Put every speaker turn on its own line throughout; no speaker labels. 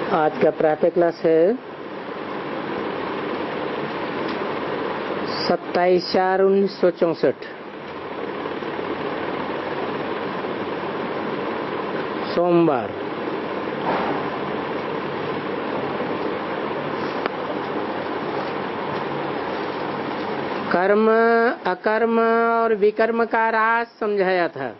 आज का प्रातः क्लास है 27/4/1964 सोमवार। कर्म, अकर्म और विकर्म का राज समझाया था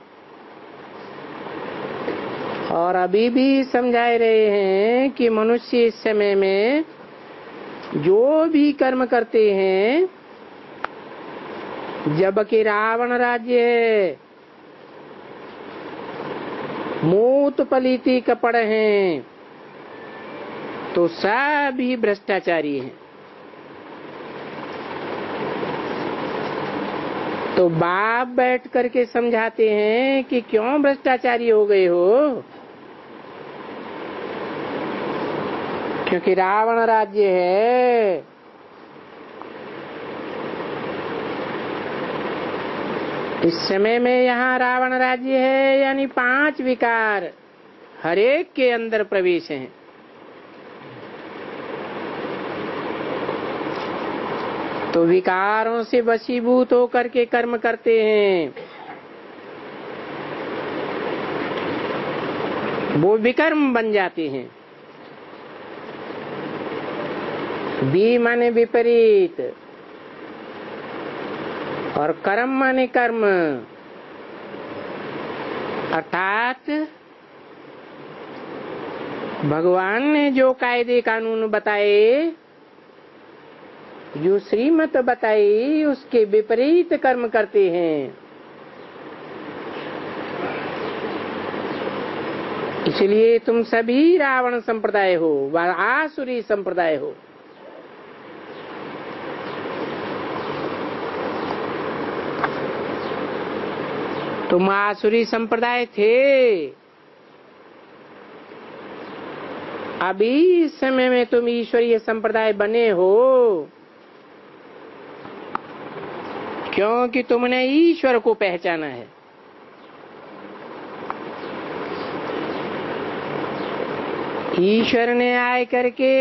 और अभी भी समझा रहे हैं कि मनुष्य इस समय में जो भी कर्म करते हैं, जबकि रावण राज्य है, मूत पलीति कपड़ हैं, तो सभी भ्रष्टाचारी हैं। तो बाप बैठ करके समझाते हैं कि क्यों भ्रष्टाचारी हो गए हो, क्योंकि रावण राज्य है। इस समय में यहाँ रावण राज्य है, यानी 5 विकार हर एक के अंदर प्रवेश हैं। तो विकारों से वशीभूत होकर के कर्म करते हैं, वो विकर्म बन जाते हैं। बी माने विपरीत और कर्म माने कर्म, अर्थात भगवान ने जो कायदे कानून बताए, जो श्रीमत बताई, उसके विपरीत कर्म करते हैं। इसलिए तुम सभी रावण संप्रदाय हो व आसुरी संप्रदाय हो। तुम आसुरी संप्रदाय थे, अभी इस समय में तुम ईश्वरीय संप्रदाय बने हो, क्योंकि तुमने ईश्वर को पहचाना है। ईश्वर ने आए करके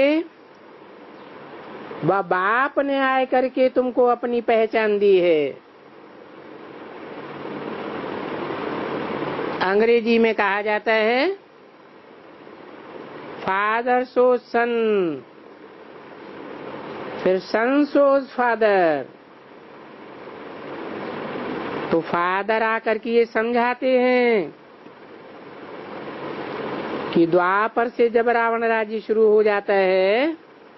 व बाप ने आए करके तुमको अपनी पहचान दी है। अंग्रेजी में कहा जाता है फादर सोज सन, फिर सन सोज फादर। तो फादर आकर के ये समझाते हैं कि द्वापर से जब रावण राज्य शुरू हो जाता है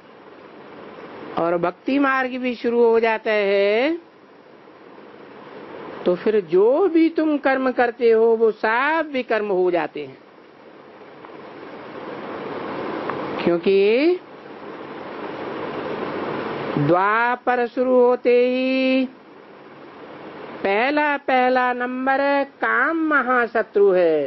और भक्ति मार्ग भी शुरू हो जाता है, तो फिर जो भी तुम कर्म करते हो वो सब विकर्म हो जाते हैं। क्योंकि द्वापर शुरू होते ही पहला नंबर काम महाशत्रु है।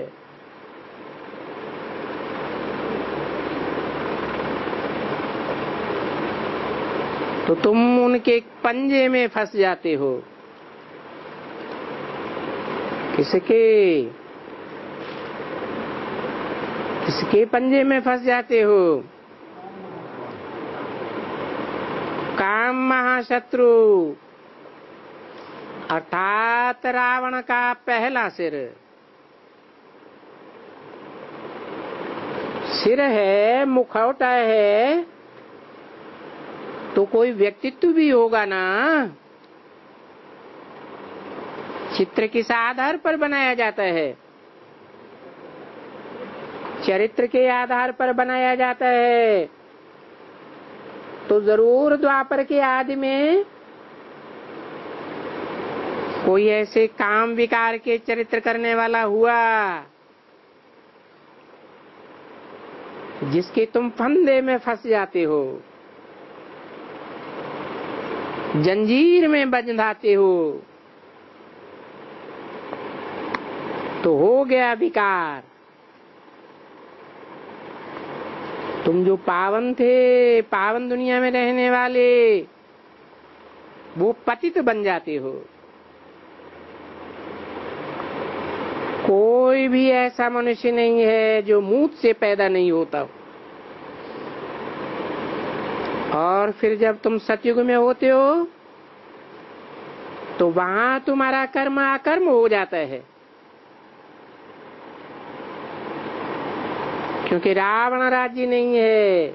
तो तुम उनके पंजे में फंस जाते हो। किसके पंजे में फंस जाते हो? काम महाशत्रु अर्थात रावण का पहला सिर है, मुखौटा है, तो कोई व्यक्तित्व भी होगा ना। चित्र किस आधार पर बनाया जाता है? चरित्र के आधार पर बनाया जाता है। तो जरूर द्वापर के आदि में कोई ऐसे काम विकार के चरित्र करने वाला हुआ जिसके तुम फंदे में फंस जाते हो, जंजीर में बंधाते हो, तो हो गया विकार। तुम जो पावन थे, पावन दुनिया में रहने वाले, वो पतित बन जाते हो। कोई भी ऐसा मनुष्य नहीं है जो मूत से पैदा नहीं होता। और फिर जब तुम सतयुग में होते हो तो वहां तुम्हारा कर्म अकर्म हो जाता है, क्योंकि रावण राज्य नहीं है।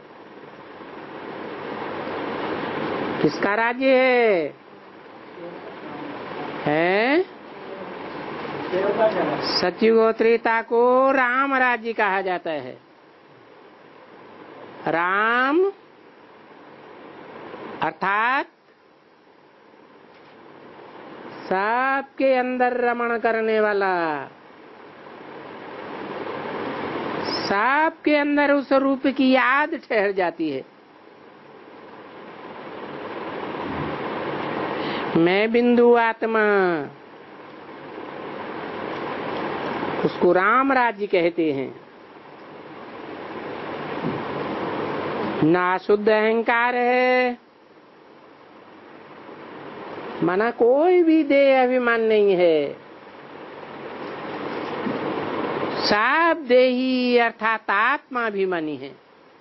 किसका राज्य है? सतयुग और त्रेता को राम राज्य कहा जाता है। राम अर्थात सबके अंदर रमण करने वाला, सबके अंदर उस रूप की याद ठहर जाती है। मैं बिंदु आत्मा, उसको राम राज्य कहते हैं। ना शुद्ध अहंकार है, माना कोई भी देह अभिमान नहीं है। सब देही अर्थात आत्माभिमानी है।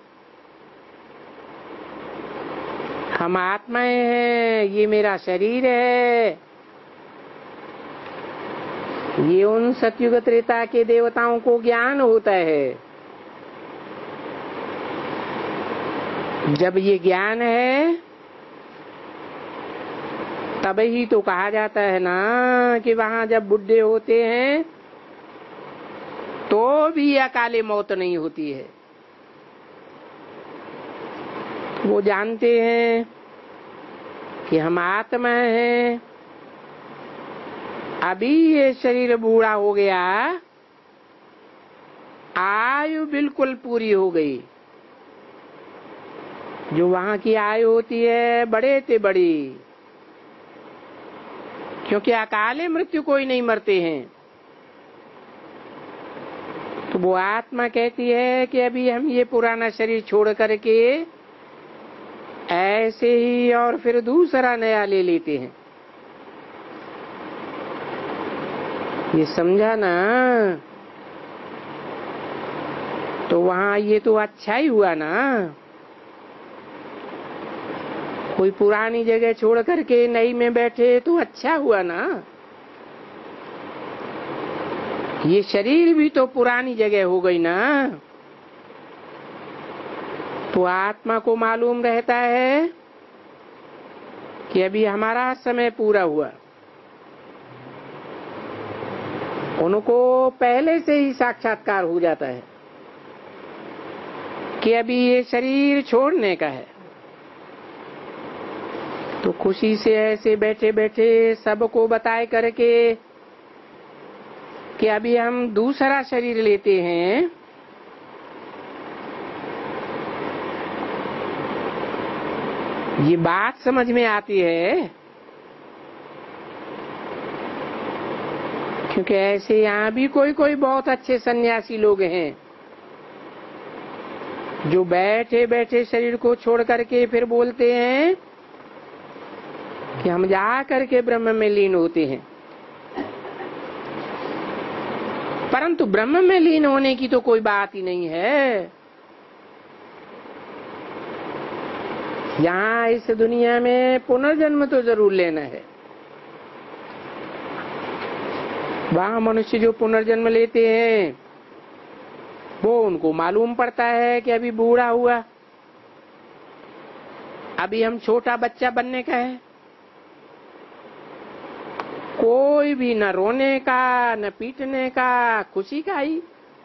हम आत्माएं हैं, ये मेरा शरीर है। ये उन सतयुग त्रेता के देवताओं को ज्ञान होता है। जब ये ज्ञान है तब ही तो कहा जाता है ना कि वहां जब बुढ़े होते हैं तो भी अकाले मौत नहीं होती है। वो जानते हैं कि हम आत्मा हैं। अभी ये शरीर बूढ़ा हो गया, आयु बिल्कुल पूरी हो गई। जो वहां की आयु होती है बड़े से बड़ी, क्योंकि अकाले मृत्यु कोई नहीं मरते हैं। तो वो आत्मा कहती है कि अभी हम ये पुराना शरीर छोड़ करके ऐसे ही और फिर दूसरा नया ले लेते हैं। ये समझा ना? तो वहां ये तो अच्छा ही हुआ ना। कोई पुरानी जगह छोड़ करके नई में बैठे तो अच्छा हुआ ना। ये शरीर भी तो पुरानी जगह हो गई ना। तो आत्मा को मालूम रहता है कि अभी हमारा समय पूरा हुआ। उनको पहले से ही साक्षात्कार हो जाता है कि अभी ये शरीर छोड़ने का है। तो खुशी से ऐसे बैठे बैठे सबको बताए करके कि अभी हम दूसरा शरीर लेते हैं। ये बात समझ में आती है, क्योंकि ऐसे यहाँ भी कोई कोई बहुत अच्छे सन्यासी लोग हैं जो बैठे बैठे शरीर को छोड़ करके फिर बोलते हैं कि हम जा करके ब्रह्म में लीन होते हैं। परंतु ब्रह्म में लीन होने की तो कोई बात ही नहीं है। यहाँ इस दुनिया में पुनर्जन्म तो जरूर लेना है। वहाँ मनुष्य जो पुनर्जन्म लेते हैं वो उनको मालूम पड़ता है कि अभी बूढ़ा हुआ, अभी हम छोटा बच्चा बनने का है। कोई भी न रोने का न पीटने का, खुशी का ही।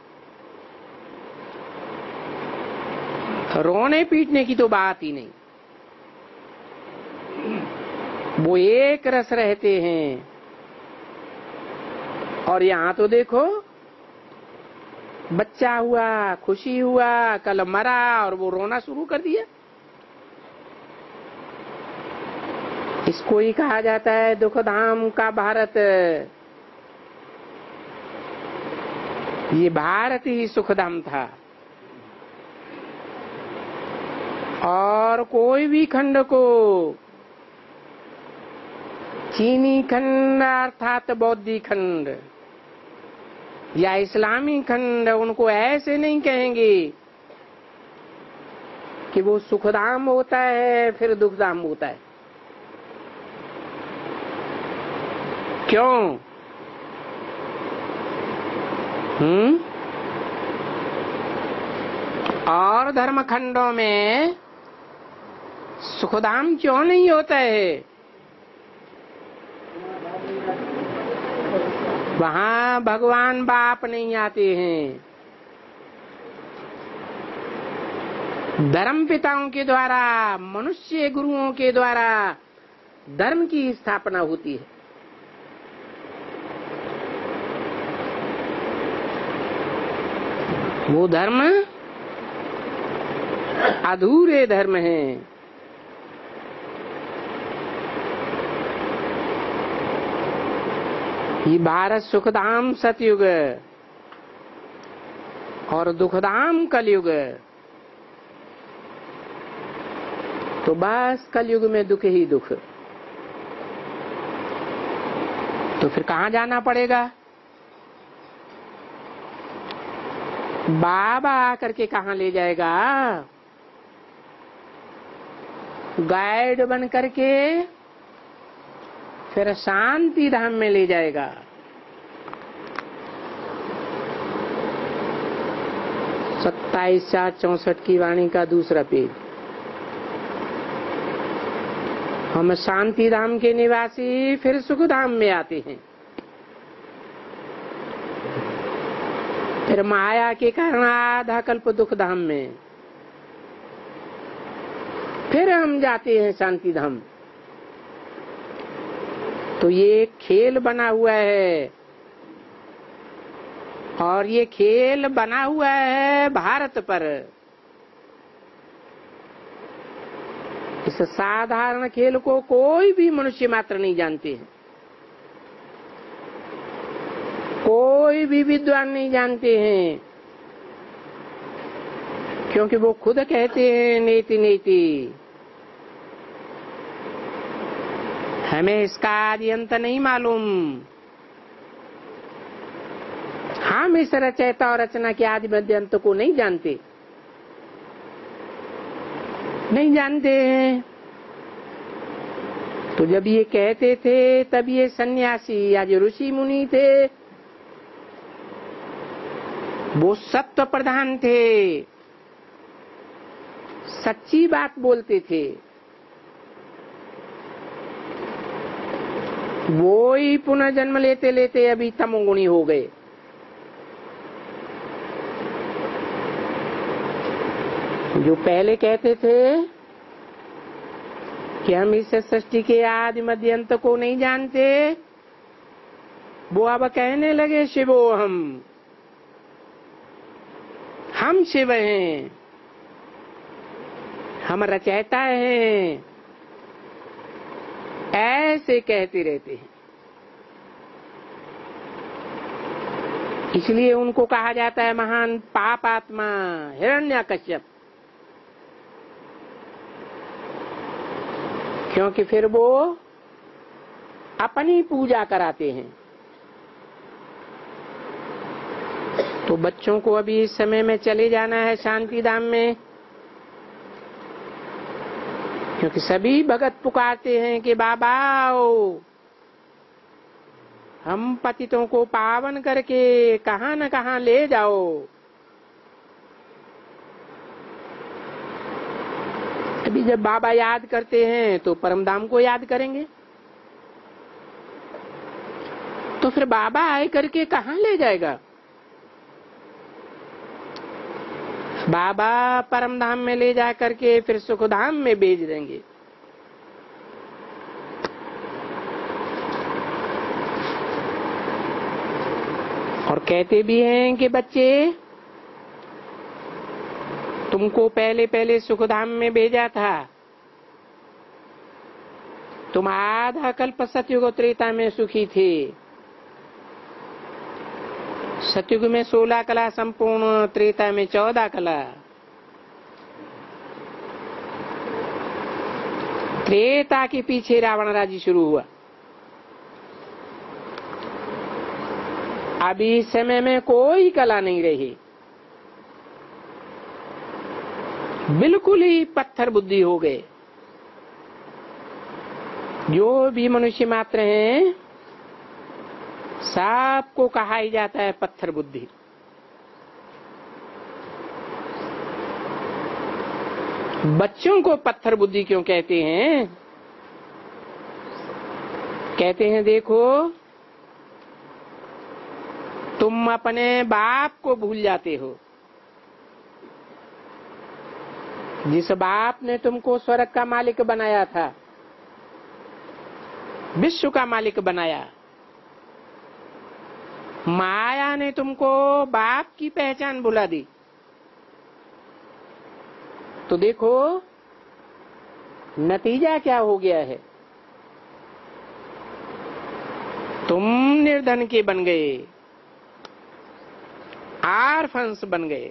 रोने पीटने की तो बात ही नहीं। वो एक रस रहते हैं। और यहाँ तो देखो, बच्चा हुआ, खुशी हुआ, कल मरा और वो रोना शुरू कर दिया। इसको ही कहा जाता है दुख धाम का भारत। ये भारत ही सुखधाम था। और कोई भी खंड को, चीनी खंड अर्थात बौद्धी खंड या इस्लामी खंड, उनको ऐसे नहीं कहेंगे कि वो सुखधाम होता है फिर दुखधाम होता है। क्यों? और धर्मखंडों में सुखधाम क्यों नहीं होता है? वहाँ भगवान बाप नहीं आते हैं। धर्म पिताओं के द्वारा, मनुष्य गुरुओं के द्वारा धर्म की स्थापना होती है। वो धर्म अधूरे धर्म हैं। ये भारत सुखधाम सतयुग और दुखधाम कलयुग। तो बस कलयुग में दुख ही दुख। तो फिर कहाँ जाना पड़ेगा? बाबा आकर के कहाँ ले जाएगा? गाइड बन करके फिर शांति धाम में ले जाएगा। सत्ताईस 464 की वाणी का दूसरा पेज। हम शांति धाम के निवासी फिर सुख धाम में आते हैं। फिर माया के कारण आधा कल्प दुख धाम में, फिर हम जाते हैं शांति धाम। तो ये खेल बना हुआ है, और ये खेल बना हुआ है भारत पर। इस साधारण खेल को कोई भी मनुष्य मात्र नहीं जानते हैं, कोई भी विद्वान नहीं जानते हैं, क्योंकि वो खुद कहते हैं नेति नेति। हमें इसका आदि अंत नहीं मालूम। हम इस रचयिता और रचना के आदि मध्य अंत को नहीं जानते, नहीं जानते हैं। तो जब ये कहते थे तब ये सन्यासी या जो ऋषि मुनि थे वो सत्व प्रधान थे, सच्ची बात बोलते थे। वो ही पुनः जन्म लेते लेते अभी तमोगुणी हो गए। जो पहले कहते थे कि हम इस सृष्टि के आदि मध्य अंत को नहीं जानते, वो अब कहने लगे शिवो हम शिव हैं, हम रचयिता हैं, ऐसे कहते रहते हैं। इसलिए उनको कहा जाता है महान पापात्मा हिरण्यकश्यप, क्योंकि फिर वो अपनी पूजा कराते हैं। तो बच्चों को अभी इस समय में चले जाना है शांति धाम में, क्योंकि सभी भगत पुकारते हैं कि बाबा आओ, हम पतितों को पावन करके कहां न कहां ले जाओ। अभी जब बाबा याद करते हैं तो परमधाम को याद करेंगे, तो फिर बाबा आए करके कहां ले जाएगा? बाबा परमधाम में ले जा करके फिर सुखधाम में भेज देंगे। और कहते भी हैं कि बच्चे तुमको पहले पहले सुखधाम में भेजा था, तुम आधा कल्प सतयुग त्रेता में सुखी थे। सतयुग में 16 कला संपूर्ण, त्रेता में 14 कला। त्रेता के पीछे रावण राज्य शुरू हुआ। अभी इस समय में कोई कला नहीं रही। बिल्कुल ही पत्थर बुद्धि हो गए। जो भी मनुष्य मात्र हैं सबको कहा ही जाता है पत्थर बुद्धि। बच्चों को पत्थर बुद्धि क्यों कहते हैं? कहते हैं देखो तुम अपने बाप को भूल जाते हो। जिस बाप ने तुमको स्वर्ग का मालिक बनाया था, विश्व का मालिक बनाया, माया ने तुमको बाप की पहचान भुला दी। तो देखो नतीजा क्या हो गया है। तुम निर्धन के बन गए, आर्फन्स बन गए।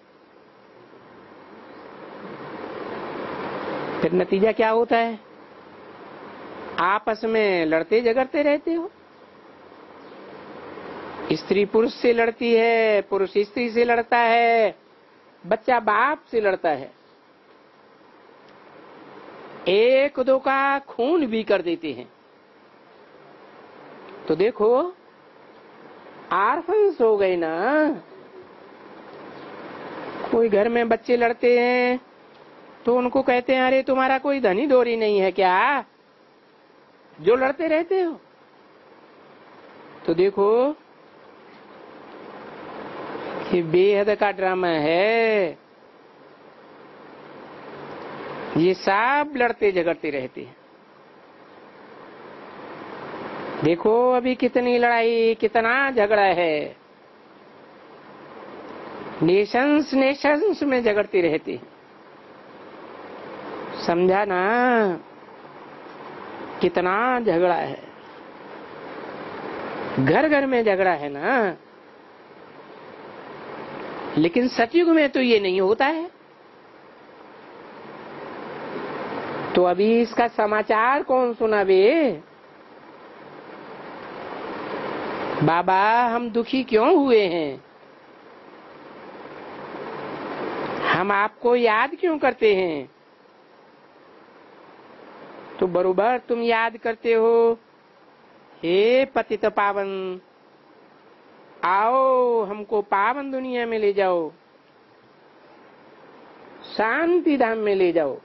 फिर नतीजा क्या होता है? आपस में लड़ते झगड़ते रहते हो। स्त्री पुरुष से लड़ती है, पुरुष स्त्री से लड़ता है, बच्चा बाप से लड़ता है, एक दो का खून भी कर देते हैं। तो देखो आर्फन्स हो गए ना। कोई घर में बच्चे लड़ते हैं तो उनको कहते हैं अरे तुम्हारा कोई धनी दोरी नहीं है क्या जो लड़ते रहते हो? तो देखो ये बेहद का ड्रामा है। ये सब लड़ते झगड़ते रहते हैं। देखो अभी कितनी लड़ाई, कितना झगड़ा है। नेशंस नेशंस में झगड़ते रहते हैं। समझा ना कितना झगड़ा है। घर घर में झगड़ा है ना। लेकिन सतयुग में तो ये नहीं होता है। तो अभी इसका समाचार कौन सुनावे? बाबा हम दुखी क्यों हुए हैं? हम आपको याद क्यों करते हैं? तो बरोबर तुम याद करते हो, हे पतित पावन, आओ हमको पावन दुनिया में ले जाओ, शांति धाम में ले जाओ।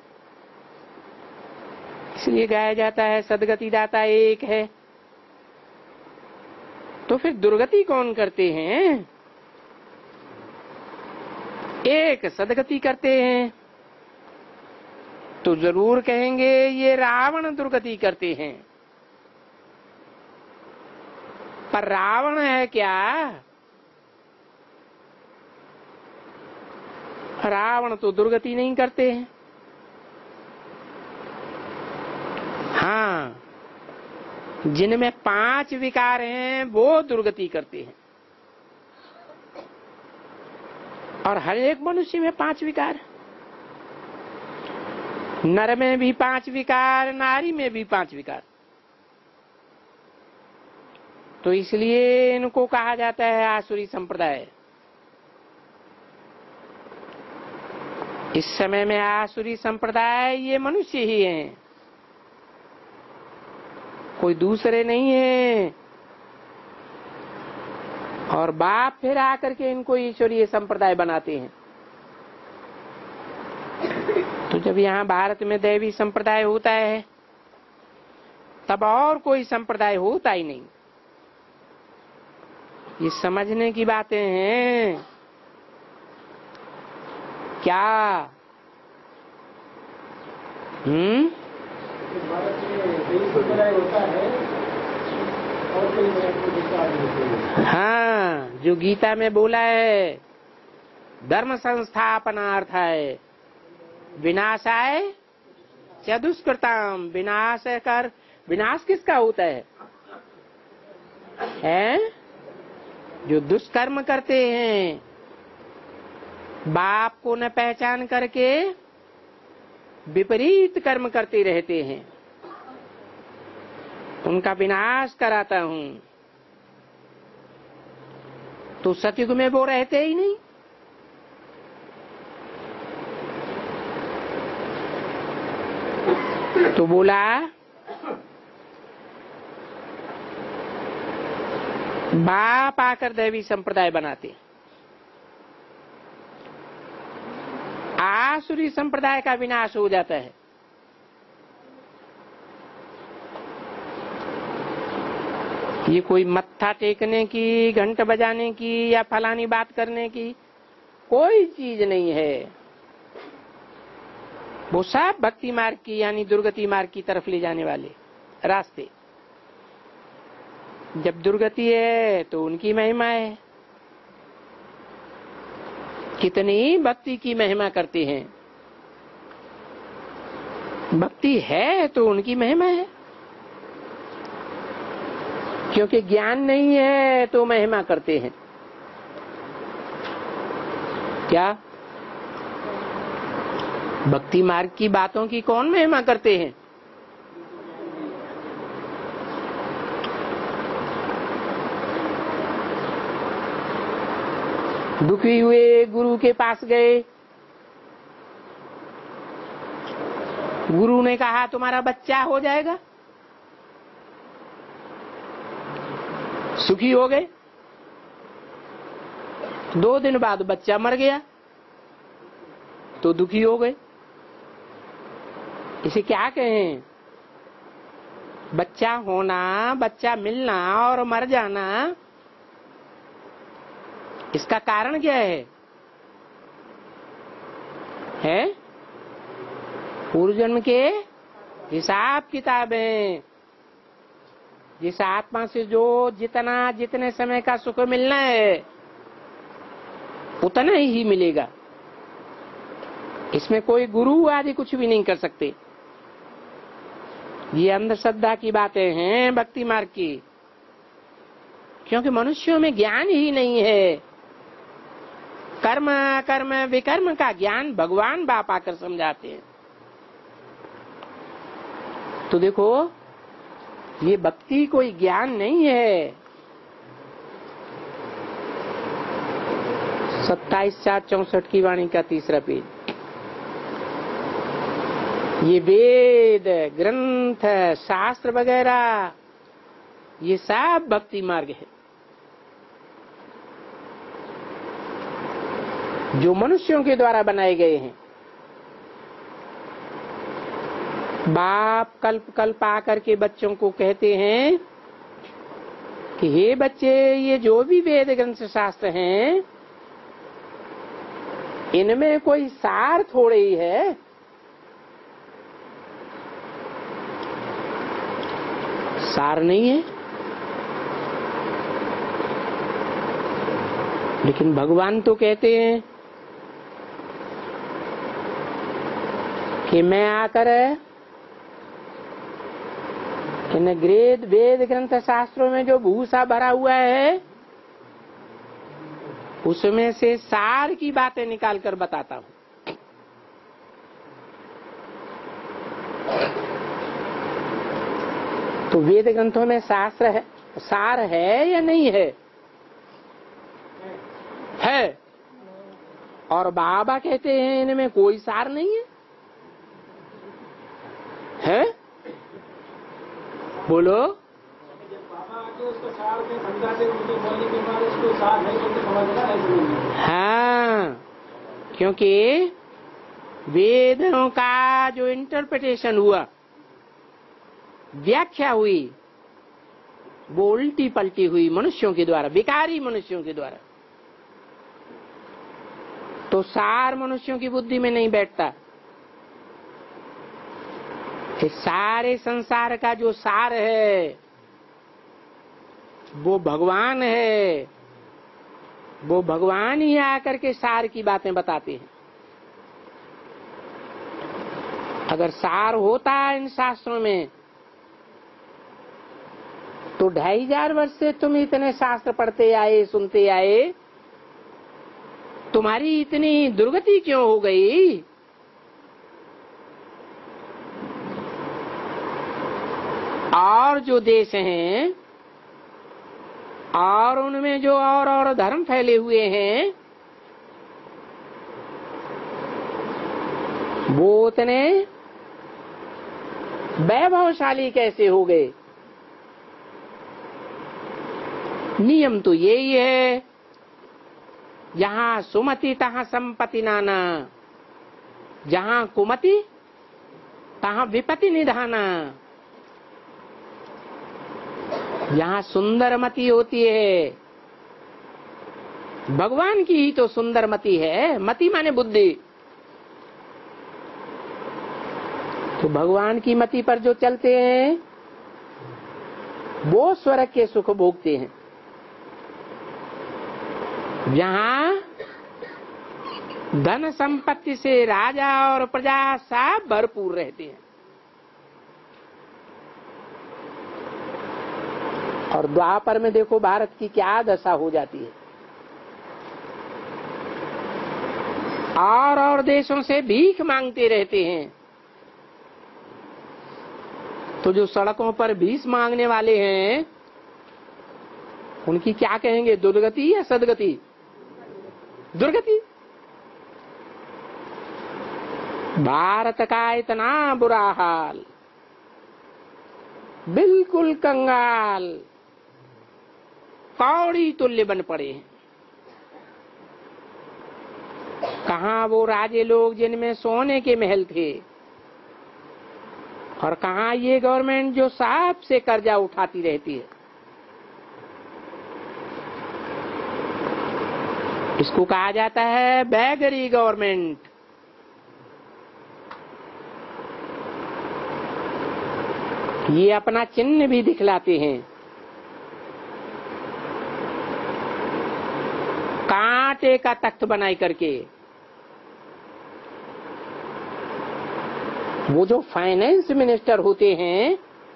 इसलिए गाया जाता है सदगति दाता एक है। तो फिर दुर्गति कौन करते हैं? एक सदगति करते हैं। तो जरूर कहेंगे ये रावण दुर्गति करते हैं। पर रावण है क्या? रावण तो दुर्गति नहीं करते हैं। हाँ, जिनमें 5 विकार हैं वो दुर्गति करते हैं। और हर एक मनुष्य में 5 विकार। नर में भी 5 विकार, नारी में भी 5 विकार। तो इसलिए इनको कहा जाता है आसुरी संप्रदाय। इस समय में आसुरी संप्रदाय ये मनुष्य ही हैं, कोई दूसरे नहीं है। और बाप फिर आकर के इनको ईश्वरीय संप्रदाय बनाते हैं। तो जब यहाँ भारत में दैवी संप्रदाय होता है तब और कोई संप्रदाय होता ही नहीं। ये समझने की बातें हैं क्या? हाँ, जो गीता में बोला है धर्म संस्थापनार्थाय विनाशाय च दुष्कृताम। विनाश कर, विनाश किसका होता है? जो दुष्कर्म करते हैं, बाप को न पहचान करके विपरीत कर्म करते रहते हैं, उनका विनाश कराता हूं। तो सतयुग में वो रहते ही नहीं। तो बोला बाप आकर दैवी संप्रदाय बनाते, आसुरी संप्रदाय का विनाश हो जाता है। ये कोई मत्था टेकने की, घंट बजाने की या फलानी बात करने की कोई चीज नहीं है। वो सब भक्ति मार्ग की यानी दुर्गति मार्ग की तरफ ले जाने वाले रास्ते। जब दुर्गति है तो उनकी महिमा है। कितनी भक्ति की महिमा करते हैं। भक्ति है तो उनकी महिमा है, क्योंकि ज्ञान नहीं है तो महिमा करते हैं। क्या भक्ति मार्ग की बातों की कौन महिमा करते हैं? दुखी हुए गुरु के पास गए, गुरु ने कहा तुम्हारा बच्चा हो जाएगा। सुखी हो गए। 2 दिन बाद बच्चा मर गया तो दुखी हो गए। इसे क्या कहें? बच्चा होना, बच्चा मिलना और मर जाना, इसका कारण क्या है? पूर्व जन्म के हिसाब किताब है। जिस आत्मा से जो जितने समय का सुख मिलना है उतना ही मिलेगा। इसमें कोई गुरु आदि कुछ भी नहीं कर सकते। ये अंधश्रद्धा की बातें हैं भक्ति मार्ग की, क्योंकि मनुष्यों में ज्ञान ही नहीं है। कर्म कर्म विकर्म का ज्ञान भगवान बाप आकर समझाते हैं। तो देखो, ये भक्ति कोई ज्ञान नहीं है। 27/4/64 की वाणी का 3रा पेज। ये वेद ग्रंथ शास्त्र वगैरह ये सब भक्ति मार्ग है, जो मनुष्यों के द्वारा बनाए गए हैं। बाप कल्प कल्प आकर के बच्चों को कहते हैं कि हे बच्चे, ये जो भी वेद ग्रंथ शास्त्र हैं इनमें कोई सार थोड़े ही है। सार नहीं है। लेकिन भगवान तो कहते हैं कि मैं आकर इन वेद ग्रंथ शास्त्रों में जो भूसा भरा हुआ है उसमें से सार की बातें निकाल कर बताता हूं। तो वेद ग्रंथों में शास्त्र है, सार है या नहीं है? है। और बाबा कहते हैं इनमें कोई सार नहीं है। है? बोलो। हाँ, क्योंकि वेदों का जो इंटरप्रिटेशन हुआ, व्याख्या हुई, वो उल्टी पलटी हुई मनुष्यों के द्वारा, विकारी मनुष्यों के द्वारा। तो सार मनुष्यों की बुद्धि में नहीं बैठता। इस सारे संसार का जो सार है वो भगवान है। वो भगवान ही आकर के सार की बातें बताते हैं। अगर सार होता इन शास्त्रों में तो 2500 वर्ष से तुम इतने शास्त्र पढ़ते आए, सुनते आए, तुम्हारी इतनी दुर्गति क्यों हो गई? और जो देश हैं और उनमें जो और धर्म फैले हुए हैं वो उतने वैभवशाली कैसे हो गए? नियम तो यही है, जहां सुमति तहां संपत्ति नाना, जहां कुमति तहां विपत्ति निधाना। जहां सुंदरमति होती है, भगवान की ही तो सुंदरमति है। मति माने बुद्धि। तो भगवान की मति पर जो चलते हैं वो स्वर्ग के सुख भोगते हैं। जहां धन संपत्ति से राजा और प्रजा सब भरपूर रहते हैं। और द्वापर में देखो भारत की क्या दशा हो जाती है। और देशों से भीख मांगते रहते हैं। तो जो सड़कों पर भीख मांगने वाले हैं उनकी क्या कहेंगे, दुर्गति या सदगति? दुर्गति। भारत का इतना बुरा हाल, बिल्कुल कंगाल, कौड़ी तुल्य बन पड़े हैं। कहाँ वो राजे लोग जिनमें सोने के महल थे, और कहाँ ये गवर्नमेंट जो सांप से कर्जा उठाती रहती है। इसको कहा जाता है बैगरी गवर्नमेंट। ये अपना चिन्ह भी दिखलाते हैं। कांटे का तख्त बनाई करके। वो जो फाइनेंस मिनिस्टर होते हैं,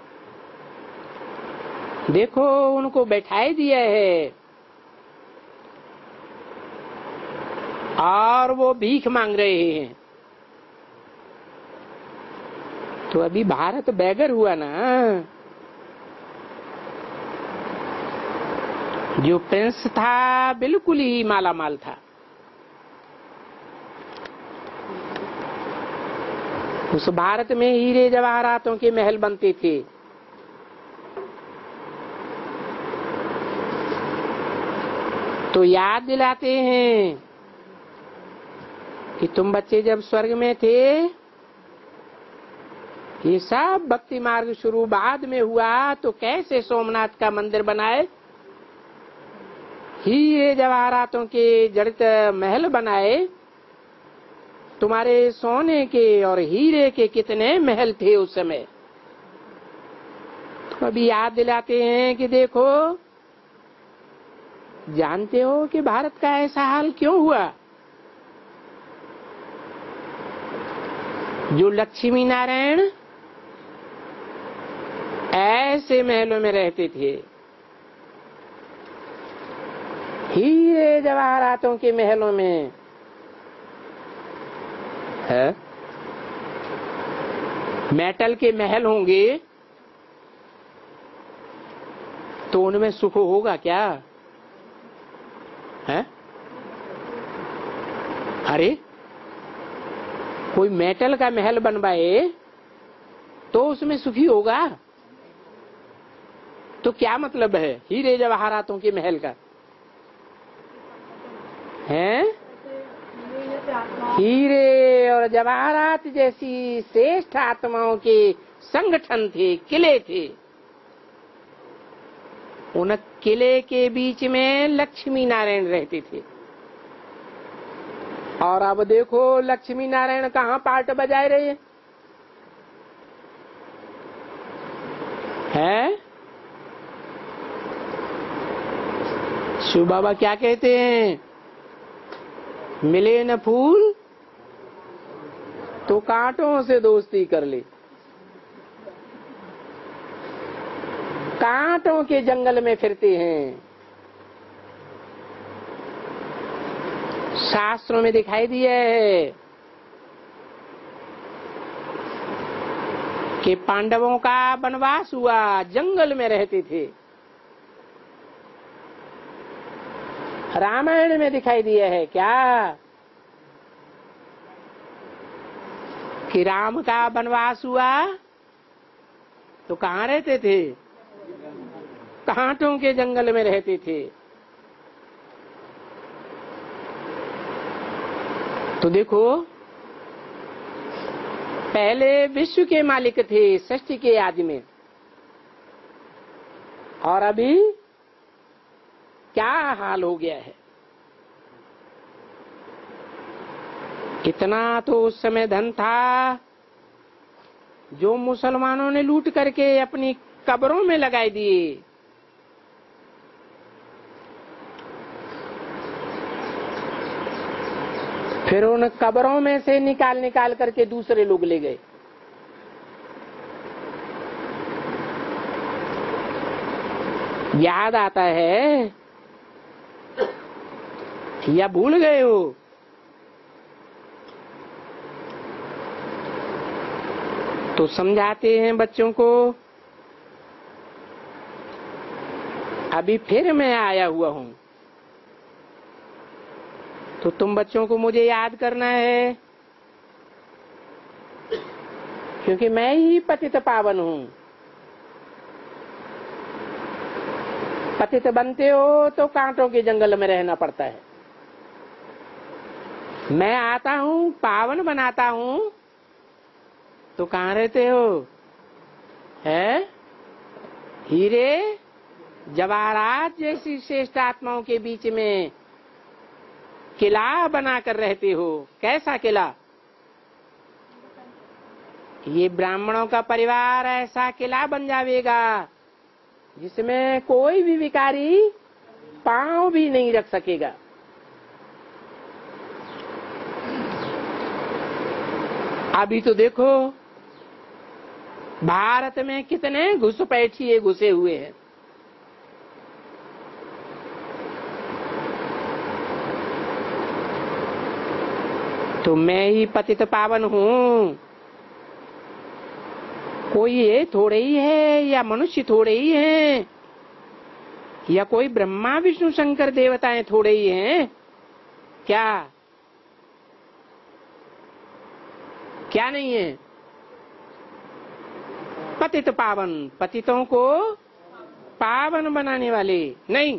देखो उनको बैठाए दिया है और वो भीख मांग रहे हैं। तो अभी भारत बैगर हुआ ना। जो प्रिंस था बिल्कुल ही माला माल था। उस भारत में हीरे जवाहरातों के महल बनते थे। तो याद दिलाते हैं कि तुम बच्चे जब स्वर्ग में थे, ये सब भक्ति मार्ग शुरू बाद में हुआ, तो कैसे सोमनाथ का मंदिर बनाए, हीरे जवाहरातों के जड़ित महल बनाए। तुम्हारे सोने के और हीरे के कितने महल थे उस समय। तो अभी याद दिलाते हैं कि देखो, जानते हो कि भारत का ऐसा हाल क्यों हुआ? जो लक्ष्मी नारायण ऐसे महलों में रहते थे, हीरे जवाहरातों के महलों में है, मेटल के महल होंगे, तो उनमें सुख होगा क्या है? अरे कोई मेटल का महल बनवाए तो उसमें सुखी होगा? तो क्या मतलब है हीरे जवाहरातों के महल का? हैं? हीरे और जवाहरात जैसी श्रेष्ठ आत्माओं के संगठन थे, किले थे। उन किले के बीच में लक्ष्मी नारायण रहते थे। और अब देखो लक्ष्मी नारायण कहाँ पार्ट बजाए रहे हैं? शिव बाबा क्या कहते हैं? मिले न फूल तो कांटों से दोस्ती कर ले। कांटों के जंगल में फिरते हैं। शास्त्रों में दिखाई दिया है कि पांडवों का वनवास हुआ, जंगल में रहते थे। रामायण में दिखाई दिया है क्या कि राम का वनवास हुआ तो कहाँ रहते थे? कांटों के जंगल में रहते थे। तो देखो, पहले विश्व के मालिक थे सृष्टि के आदि में, और अभी क्या हाल हो गया है। इतना तो उस समय धन था जो मुसलमानों ने लूट करके अपनी कब्रों में लगाए दिए। फिर उन कब्रों में से निकाल निकाल करके दूसरे लोग ले गए। याद आता है या भूल गए हो? तो समझाते हैं बच्चों को। अभी फिर मैं आया हुआ हूं, तो तुम बच्चों को मुझे याद करना है, क्योंकि मैं ही पतित पावन हूं। पतित बनते हो तो कांटों के जंगल में रहना पड़ता है। मैं आता हूं, पावन बनाता हूं, तो कहाँ रहते हो? है हीरे जवाहरात जैसी श्रेष्ठ आत्माओं के बीच में किला बनाकर रहते हो। कैसा किला? ये ब्राह्मणों का परिवार ऐसा किला बन जाएगा जिसमें कोई भी विकारी पांव भी नहीं रख सकेगा। अभी तो देखो भारत में कितने घुसपैठिए घुसे हुए हैं। तो मैं ही पतित पावन हूँ। कोई ये थोड़े ही है, या मनुष्य थोड़े ही हैं, या कोई ब्रह्मा विष्णु शंकर देवताएं थोड़े ही हैं क्या? क्या नहीं है? पतित पावन, पतितों को पावन बनाने वाले। नहीं,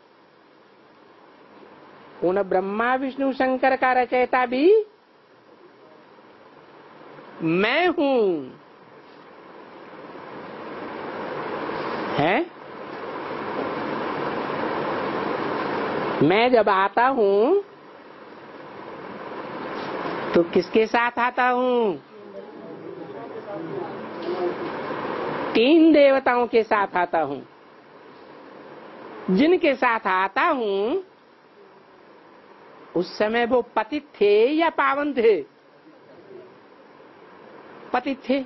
उन ब्रह्मा विष्णु शंकर का रचयिता भी मैं हूं। है? मैं जब आता हूं तो किसके साथ आता हूं? तीन देवताओं के साथ आता हूं। जिनके साथ आता हूं उस समय वो पतित थे या पावन थे? पतित थे।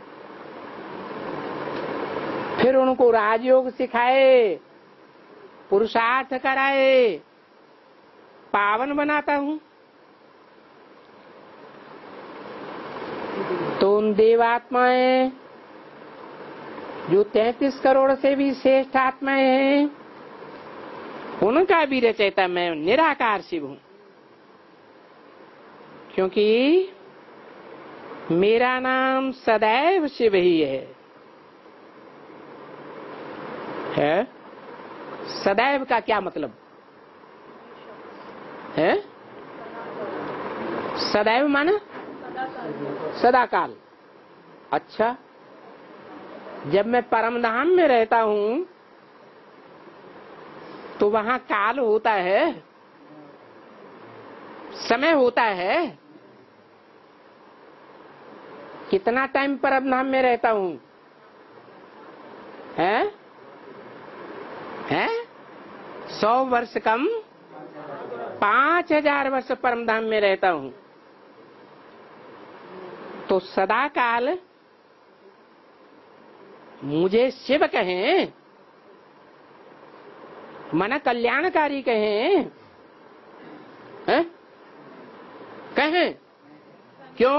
फिर उनको राजयोग सिखाए, पुरुषार्थ कराए, पावन बनाता हूं। तो उन देवात्माएं जो 33 करोड़ से भी श्रेष्ठ आत्माएं हैं, उनका भी रचयिता मैं निराकार शिव हूं। क्योंकि मेरा नाम सदैव शिव ही है? सदैव का क्या मतलब है? सदैव माना सदा काल। अच्छा, जब मैं परम धाम में रहता हूं तो वहां काल होता है, समय होता है। कितना टाइम परम धाम में रहता हूं? है 100 वर्ष कम 5000 वर्ष परम धाम में रहता हूं। तो सदा काल मुझे शिव कहें, मन कल्याणकारी कहें, है? कहें क्यों?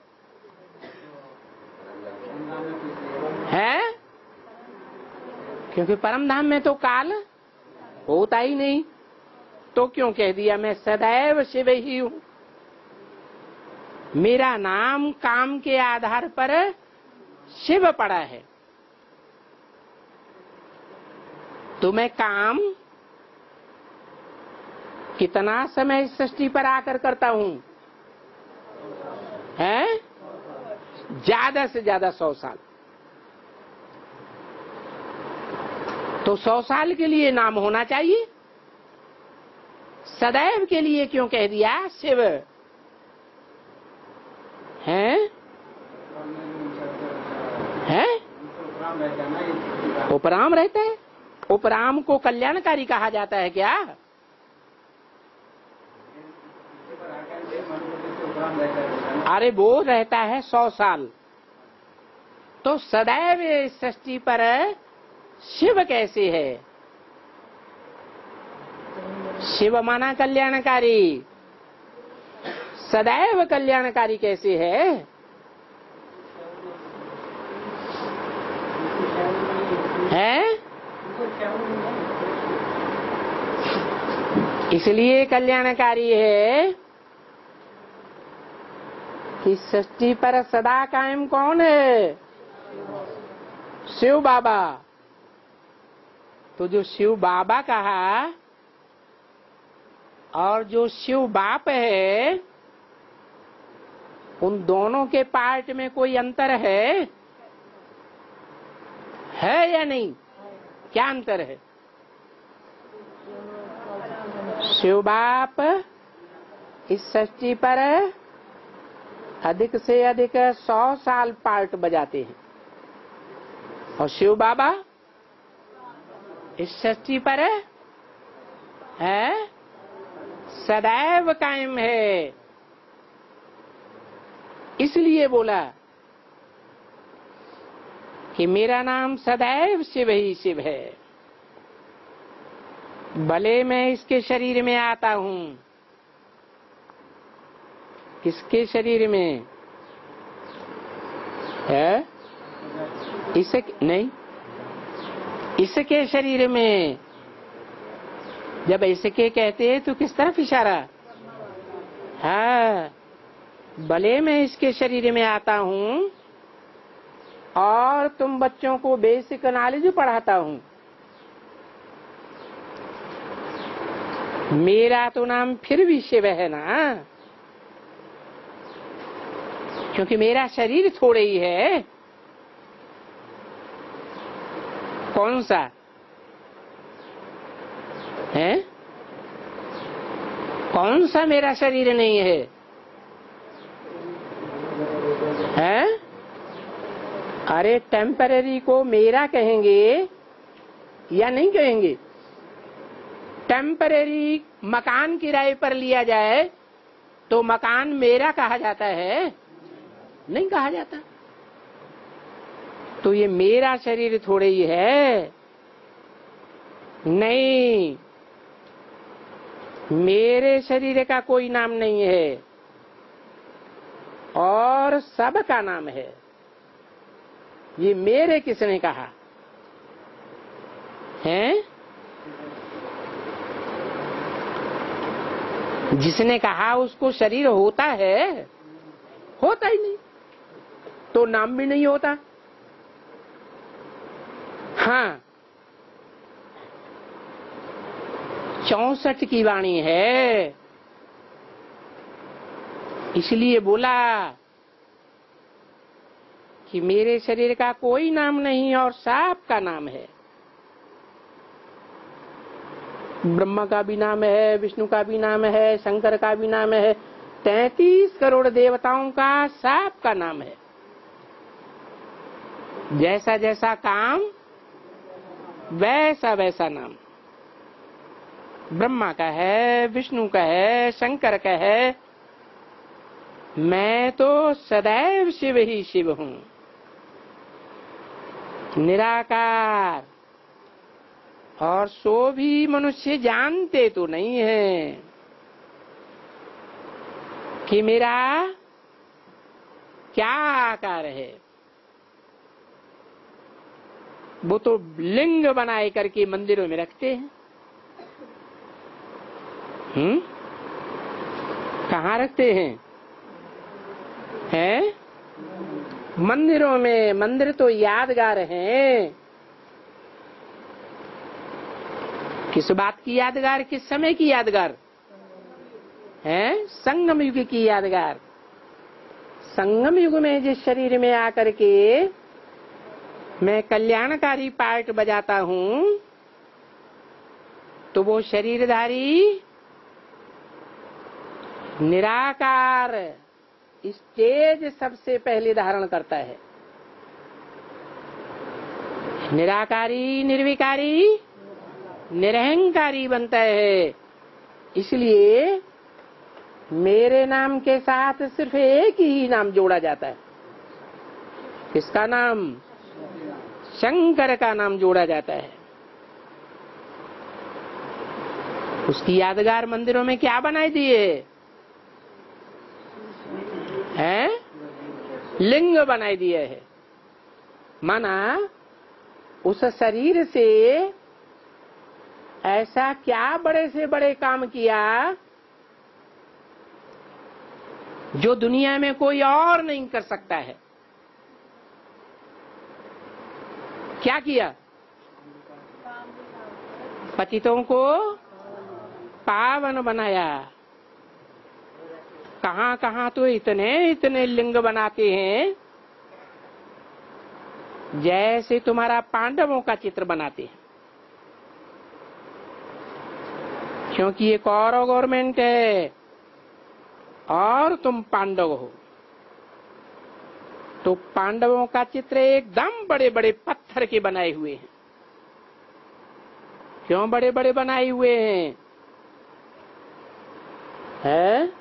है? क्योंकि परम धाम में तो काल होता ही नहीं। तो क्यों कह दिया मैं सदैव शिव ही हूं? मेरा नाम काम के आधार पर शिव पड़ा है। तो मैं काम कितना समय इस सृष्टि पर आकर करता हूं? है ज्यादा से ज्यादा 100 साल। तो 100 साल के लिए नाम होना चाहिए। सदैव के लिए क्यों कह दिया शिव? हैं? उपराम रहता है। उपराम को कल्याणकारी कहा जाता है क्या? अरे वो रहता है 100 साल। तो सदैव इस सृष्टि पर शिव कैसे है? शिव माना कल्याणकारी। सदैव कल्याणकारी कैसे है? हैं? इसलिए कल्याणकारी है कि सृष्टि पर सदा कायम कौन है? शिव बाबा। तो जो शिव बाबा कहा और जो शिव बाप है, उन दोनों के पार्ट में कोई अंतर है या नहीं? क्या अंतर है? शिव बाप इस सृष्टि पर अधिक से अधिक 100 साल पार्ट बजाते हैं और शिव बाबा इस सृष्टि पर है सदैव कायम है। इसलिए बोला कि मेरा नाम सदैव शिव ही शिव है। भले मैं इसके शरीर में आता हूं। किसके शरीर में है? इसे नहीं, इसके शरीर में। जब इसके कहते हैं तो किस तरफ इशारा? हाँ, भले मैं इसके शरीर में आता हूं और तुम बच्चों को बेसिक नॉलेज पढ़ाता हूं। मेरा तो नाम फिर भी शिव है ना, क्योंकि मेरा शरीर थोड़े ही है। कौन सा है? कौन सा मेरा शरीर नहीं है? हैं? अरे टेम्परेरी को मेरा कहेंगे या नहीं कहेंगे? टेम्परेरी मकान किराए पर लिया जाए तो मकान मेरा कहा जाता है? नहीं कहा जाता। तो ये मेरा शरीर थोड़े ही है। नहीं, मेरे शरीर का कोई नाम नहीं है और सबका नाम है। ये मेरे किसने कहा है? जिसने कहा उसको शरीर होता है? होता ही नहीं, तो नाम भी नहीं होता। हाँ, 64 की वाणी है। इसलिए बोला कि मेरे शरीर का कोई नाम नहीं और सबका नाम है। ब्रह्मा का भी नाम है, विष्णु का भी नाम है, शंकर का भी नाम है, 33 करोड़ देवताओं का सबका नाम है। जैसा जैसा काम वैसा वैसा नाम। ब्रह्मा का है, विष्णु का है, शंकर का है। मैं तो सदैव शिव ही शिव हूं, निराकार। और सो भी मनुष्य जानते तो नहीं है कि मेरा क्या आकार है। वो तो लिंग बनाए करके मंदिरों में रखते हैं। कहाँ रखते हैं? हैं? मंदिरों में। मंदिर तो यादगार हैं। किस बात की यादगार, किस समय की यादगार है? संगम युग की यादगार। संगम युग में जिस शरीर में आकर के मैं कल्याणकारी पार्ट बजाता हूं, तो वो शरीरधारी निराकार स्टेज सबसे पहले धारण करता है। निराकारी, निर्विकारी, निरहंकारी बनता है। इसलिए मेरे नाम के साथ सिर्फ एक ही नाम जोड़ा जाता है। किसका नाम? शंकर का नाम जोड़ा जाता है। उसकी यादगार मंदिरों में क्या बनाए दिए हैं? लिंग बनाए दिए है। माना उस शरीर से ऐसा क्या बड़े से बड़े काम किया जो दुनिया में कोई और नहीं कर सकता है। क्या किया? पतितों को पावन बनाया। कहां कहां तो इतने इतने लिंग बनाते हैं जैसे तुम्हारा पांडवों का चित्र बनाते हैं। क्योंकि ये कौरव गवर्नमेंट है और तुम पांडव हो, तो पांडवों का चित्र एकदम बड़े बड़े पत्थर के बनाए हुए हैं। क्यों बड़े बड़े बनाए हुए हैं? है?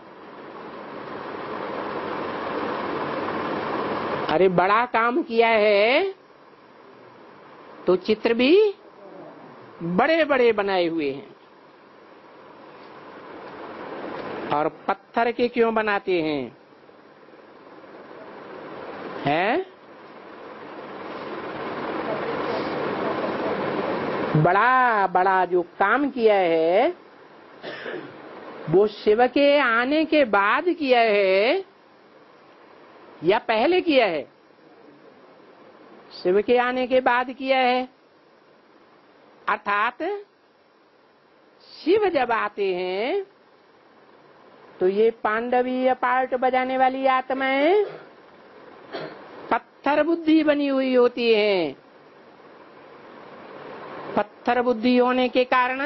अरे बड़ा काम किया है तो चित्र भी बड़े बड़े बनाए हुए हैं। और पत्थर के क्यों बनाते हैं? हैं? बड़ा बड़ा जो काम किया है वो शिव के आने के बाद किया है या पहले किया है? शिव के आने के बाद किया है। अर्थात शिव जब आते हैं तो ये पांडवीय पार्ट बजाने वाली आत्माएं पत्थर बुद्धि बनी हुई होती है। पत्थर बुद्धि होने के कारण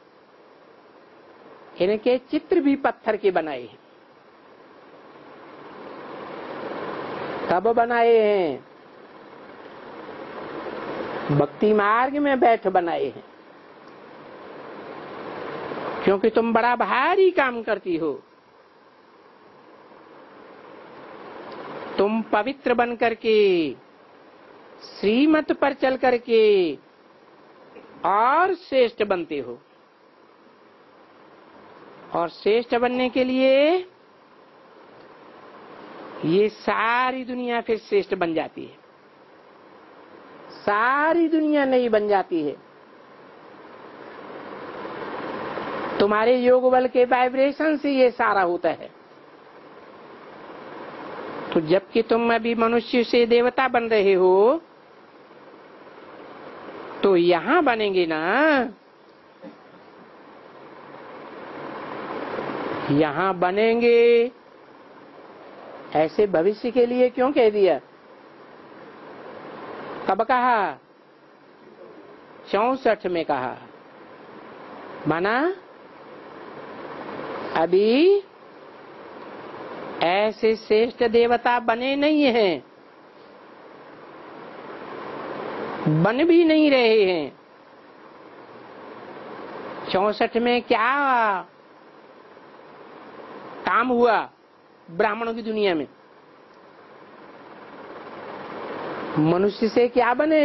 इनके चित्र भी पत्थर के बनाए हैं। कब बनाए हैं? भक्ति मार्ग में बैठ बनाए हैं। क्योंकि तुम बड़ा भारी काम करती हो। तुम पवित्र बन करके श्रीमत पर चल करके और श्रेष्ठ बनते हो। और श्रेष्ठ बनने के लिए ये सारी दुनिया फिर श्रेष्ठ बन जाती है। सारी दुनिया नई बन जाती है। तुम्हारे योग बल के वाइब्रेशन से ये सारा होता है। तो जबकि तुम अभी मनुष्य से देवता बन रहे हो तो यहां बनेंगे ना, यहां बनेंगे। ऐसे भविष्य के लिए क्यों कह दिया? कब कहा? 64 में कहा। माना अभी ऐसे श्रेष्ठ देवता बने नहीं हैं, बन भी नहीं रहे हैं। 64 में क्या काम हुआ ब्राह्मणों की दुनिया में? मनुष्य से क्या बने?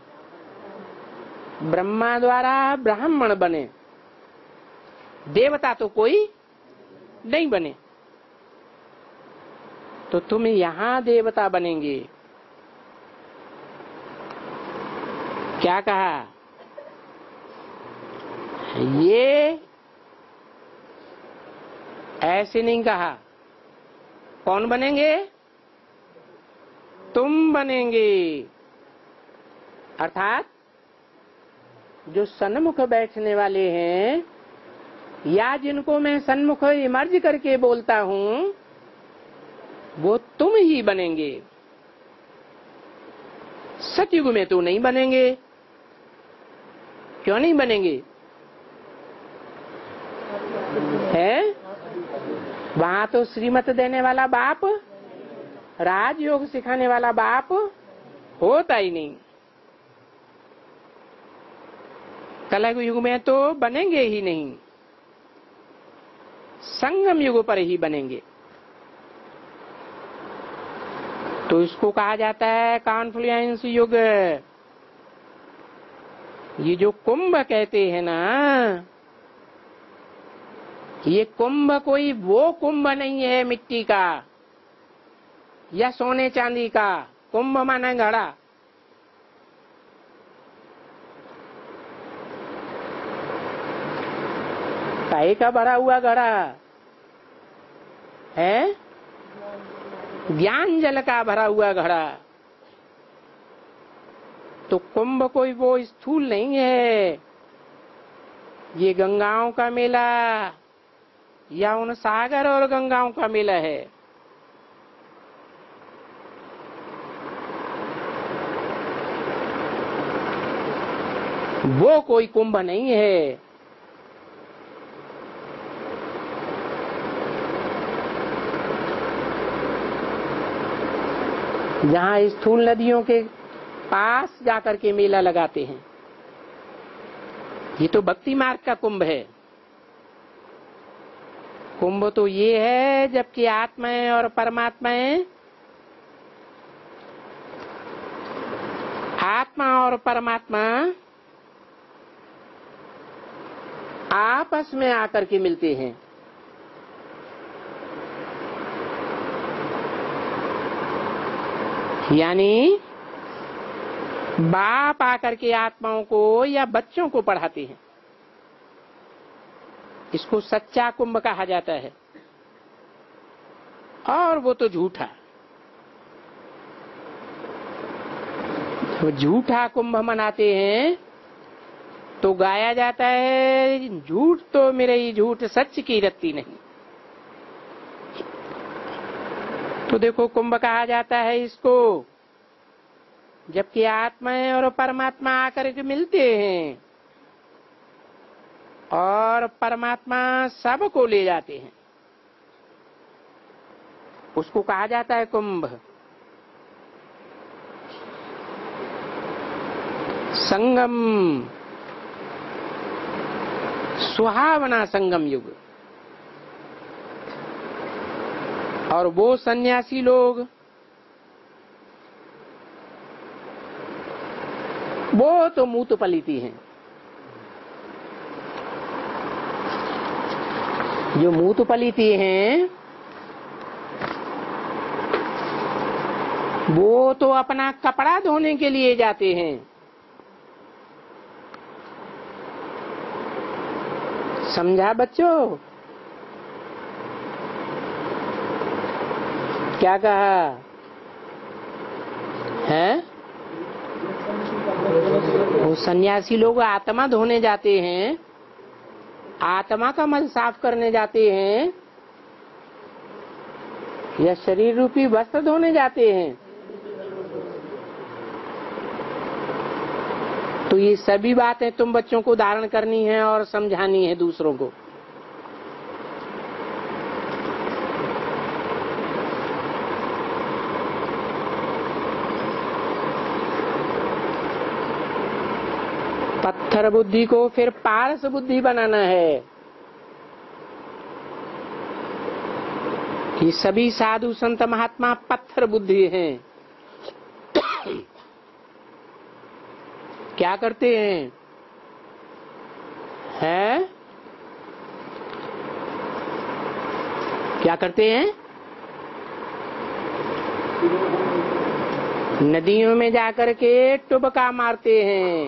ब्रह्मा द्वारा ब्राह्मण बने। देवता तो कोई नहीं बने। तो तुम यहां देवता बनेंगे। क्या कहा? ये ऐसे नहीं कहा। कौन बनेंगे? तुम बनेंगे। अर्थात जो सन्मुख बैठने वाले हैं या जिनको मैं सन्मुख इमर्ज करके बोलता हूँ, वो तुम ही बनेंगे। सतयुग में तो नहीं बनेंगे। क्यों नहीं बनेंगे? है वहां तो श्रीमत देने वाला बाप, राजयोग सिखाने वाला बाप होता ही नहीं। कलयुग युग में तो बनेंगे ही नहीं, संगम युग पर ही बनेंगे। तो इसको कहा जाता है कॉन्फ्लुएंस युग। ये जो कुंभ कहते हैं ना, ये कुंभ कोई वो कुंभ नहीं है मिट्टी का या सोने चांदी का। कुंभ माना घड़ा। काहे का भरा हुआ घड़ा है? ज्ञान जल का भरा हुआ घड़ा। तो कुंभ कोई वो स्थूल नहीं है। ये गंगाओं का मेला या उन सागर और गंगाओं का मेला है। वो कोई कुंभ नहीं है। जहाँ स्थूल नदियों के पास जाकर के मेला लगाते हैं, ये तो भक्ति मार्ग का कुंभ है। कुंभ तो ये है जबकि आत्माएं और परमात्माएं, आत्मा और परमात्मा आपस में आकर के मिलते हैं। यानी बाप आकर के आत्माओं को या बच्चों को पढ़ाते हैं। इसको सच्चा कुंभ कहा जाता है। और वो तो झूठा। तो झूठा कुंभ मनाते हैं तो गाया जाता है, झूठ तो मेरे ही झूठ, सच की रत्ती नहीं। तो देखो कुंभ कहा जाता है इसको जबकि आत्माएं और परमात्मा आकर के मिलते हैं और परमात्मा सबको ले जाते हैं। उसको कहा जाता है कुंभ। संगम, सुहावना संगम युग। और वो सन्यासी लोग, वो तो मूत पलीती हैं। जो मूत पलीती हैं वो तो अपना कपड़ा धोने के लिए जाते हैं। समझा बच्चों? क्या कहा है? वो सन्यासी लोग आत्मा धोने जाते हैं, आत्मा का मल साफ करने जाते हैं या शरीर रूपी वस्त्र धोने जाते हैं। तो ये सभी बातें तुम बच्चों को धारण करनी है और समझानी है दूसरों को। पत्थर बुद्धि को फिर पारस बुद्धि बनाना है। ये सभी साधु संत महात्मा पत्थर बुद्धि हैं। क्या करते हैं? क्या करते हैं? नदियों में जाकर के टुबका मारते हैं।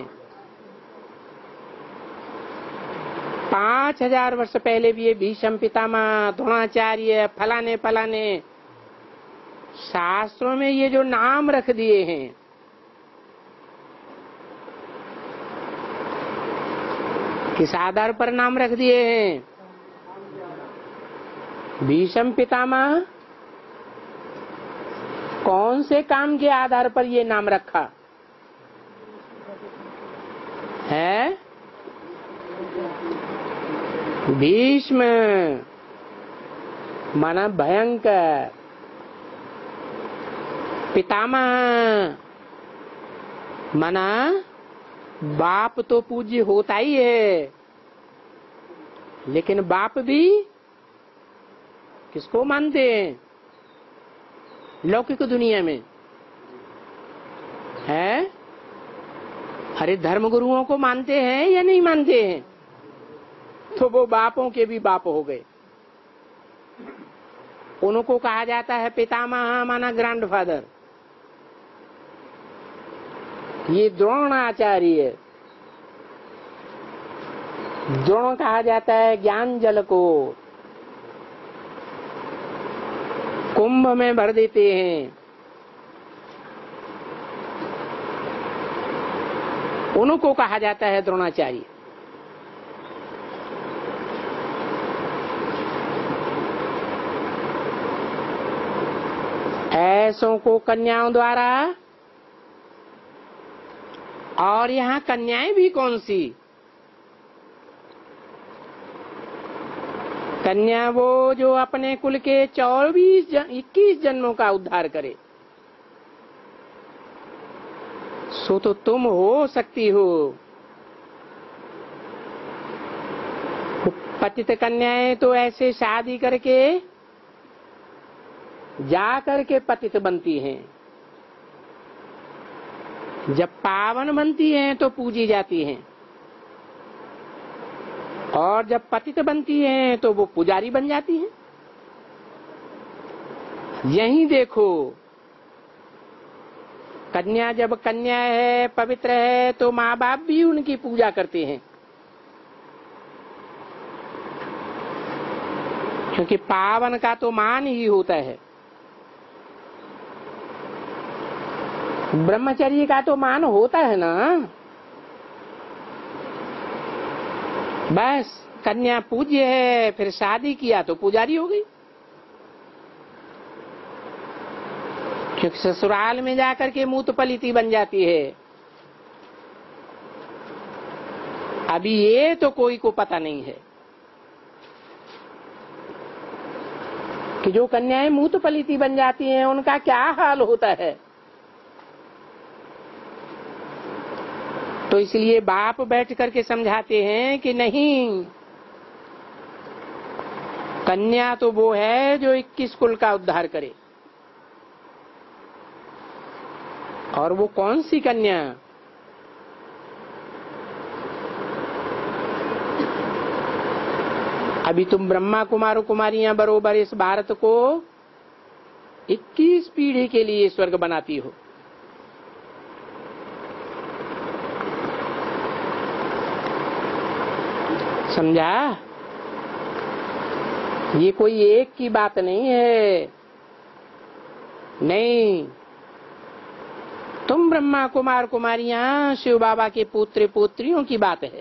5000 वर्ष पहले भी ये भीष्म पितामह, द्रोणाचार्य, फलाने फलाने शास्त्रों में ये जो नाम रख दिए हैं, किस आधार पर नाम रख दिए हैं? भीष्म पितामह कौन से काम के आधार पर ये नाम रखा है? भीष्म माना भयंकर, पितामह माना बाप तो पूज्य होता ही है, लेकिन बाप भी किसको मानते हैं लौकिक दुनिया में है? अरे धर्म गुरुओं को मानते हैं या नहीं मानते हैं? तो वो बापों के भी बाप हो गए। उनको कहा जाता है पितामह माना ग्रैंडफादर। ये द्रोणाचार्य, द्रोण कहा जाता है ज्ञान जल को कुंभ में भर देते हैं। उनको कहा जाता है द्रोणाचार्य। ऐसों को कन्याओं द्वारा, और यहाँ कन्याएं भी कौन सी? कन्या वो जो अपने कुल के 21 जन्मों का उद्धार करे, सो तो तुम हो सकती हो। पतित कन्याएं तो ऐसे शादी करके जा करके पतित बनती हैं, जब पावन बनती हैं तो पूजी जाती हैं, और जब पतित बनती हैं तो वो पुजारी बन जाती हैं। यही देखो, कन्या जब कन्या है, पवित्र है, तो माँ बाप भी उनकी पूजा करते हैं, क्योंकि पावन का तो मान ही होता है। ब्रह्मचर्य का तो मान होता है ना। बस कन्या पूज्य है, फिर शादी किया तो पुजारी हो गई, क्योंकि ससुराल में जाकर के मूत पलिती बन जाती है। अभी ये तो कोई को पता नहीं है कि जो कन्याएं मूत पलिती बन जाती हैं उनका क्या हाल होता है। तो इसलिए बाप बैठ करके समझाते हैं कि नहीं, कन्या तो वो है जो 21 कुल का उद्धार करे। और वो कौन सी कन्या? अभी तुम ब्रह्मा कुमार कुमारियां बरोबर इस भारत को 21 पीढ़ी के लिए स्वर्ग बनाती हो। समझा? ये कोई एक की बात नहीं है। नहीं, तुम ब्रह्मा कुमार कुमारियां शिव बाबा के पुत्र पुत्रियों की बात है,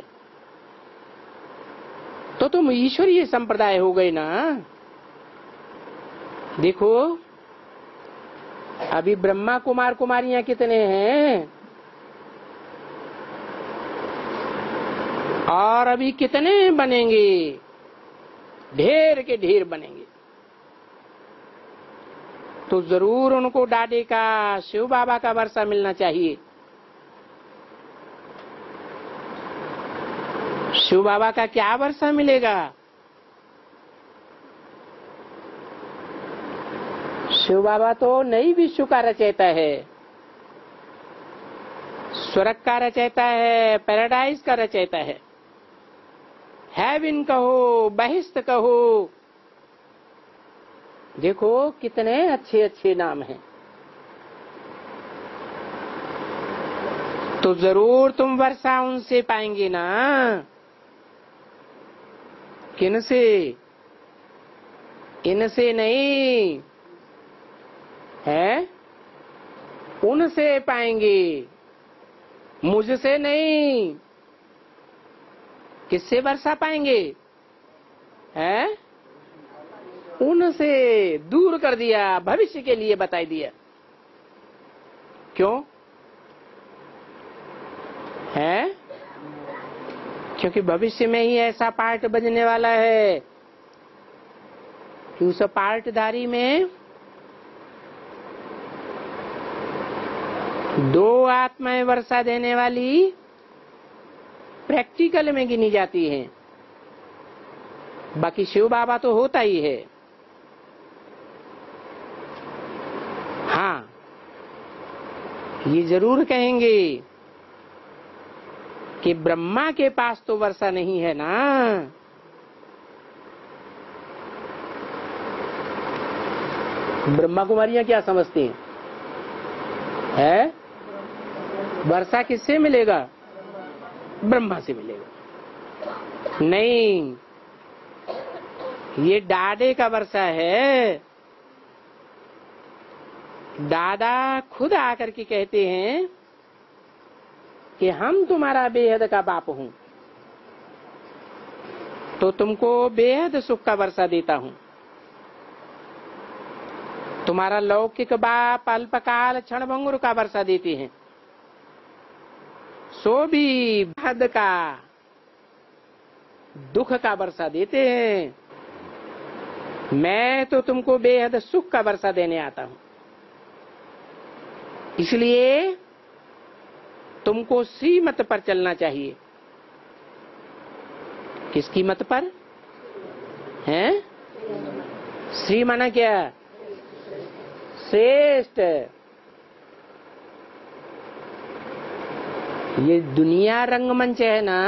तो तुम ईश्वरीय संप्रदाय हो गए ना। देखो, अभी ब्रह्मा कुमार कुमारियां कितने हैं, और अभी कितने बनेंगे? ढेर के ढेर बनेंगे। तो जरूर उनको डाडे का, शिव बाबा का वर्षा मिलना चाहिए। शिव बाबा का क्या वर्षा मिलेगा? शिव बाबा तो नई विश्व का रचयिता है, स्वर्ग का रचयिता है, पैराडाइज का रचयिता है। हेवन कहो, बहिष्ठ कहो, देखो कितने अच्छे अच्छे नाम हैं। तो जरूर तुम वर्षा उनसे पाएंगे ना। किनसे? इनसे नहीं है, उनसे पाएंगे, मुझसे नहीं। किससे वर्षा पाएंगे? है? उनसे दूर कर दिया, भविष्य के लिए बता दिया। क्यों? है? क्योंकि भविष्य में ही ऐसा पार्ट बजने वाला है कि उस पार्टधारी में दो आत्माएं वर्षा देने वाली प्रैक्टिकल में गिनी जाती हैं। बाकी शिव बाबा तो होता ही है। हाँ, ये जरूर कहेंगे कि ब्रह्मा के पास तो वर्षा नहीं है ना। ब्रह्मा कुमारियां क्या समझती हैं? है? वर्षा किससे मिलेगा? ब्रह्मा से मिलेगा। नहीं, ये दादे का वर्षा है। दादा खुद आकर के कहते हैं कि हम तुम्हारा बेहद का बाप हूं, तो तुमको बेहद सुख का वर्षा देता हूं। तुम्हारा लौकिक बाप अल्पकाल क्षणभंगुर का वर्षा देते हैं, सो भी बाद का दुख का वर्षा देते हैं। मैं तो तुमको बेहद सुख का वर्षा देने आता हूं, इसलिए तुमको श्रीमत पर चलना चाहिए। किसकी मत पर? हैं? श्री माना क्या? श्रेष्ठ। ये दुनिया रंगमंच है ना,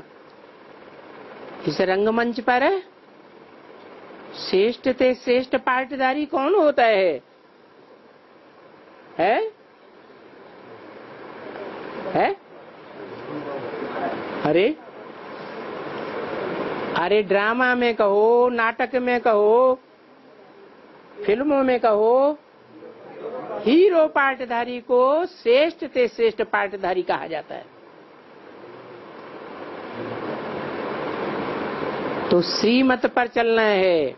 इस रंगमंच पर श्रेष्ठ से श्रेष्ठ पार्टधारी कौन होता है? है? अरे ड्रामा में कहो, नाटक में कहो, फिल्मों में कहो, हीरो पार्टधारी को श्रेष्ठ से श्रेष्ठ पार्टधारी कहा जाता है। तो श्रीमत पर चलना है।